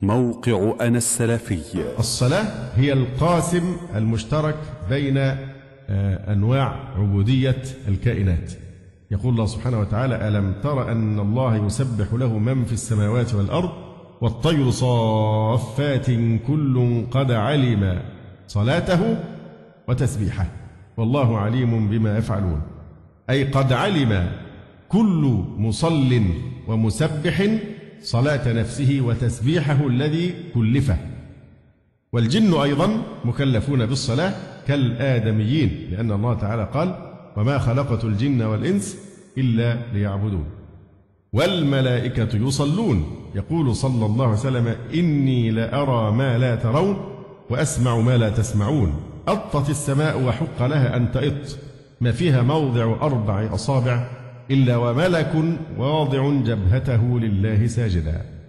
موقع أنا السلفي. الصلاة هي القاسم المشترك بين أنواع عبودية الكائنات. يقول الله سبحانه وتعالى: ألم تر أن الله يسبح له من في السماوات والأرض والطير صافات كل قد علم صلاته وتسبيحه والله عليم بما يفعلون. أي قد علم كل مصل ومسبح صلاة نفسه وتسبيحه الذي كلفه. والجن أيضا مكلفون بالصلاة كالآدميين، لأن الله تعالى قال: وما خلقت الجن والإنس إلا ليعبدون. والملائكة يصلون، يقول صلى الله عليه وسلم: إني لأرى ما لا ترون وأسمع ما لا تسمعون. أطت السماء وحق لها أن تئط، ما فيها موضع 4 أصابع إلا وملك واضع جبهته لله ساجدا.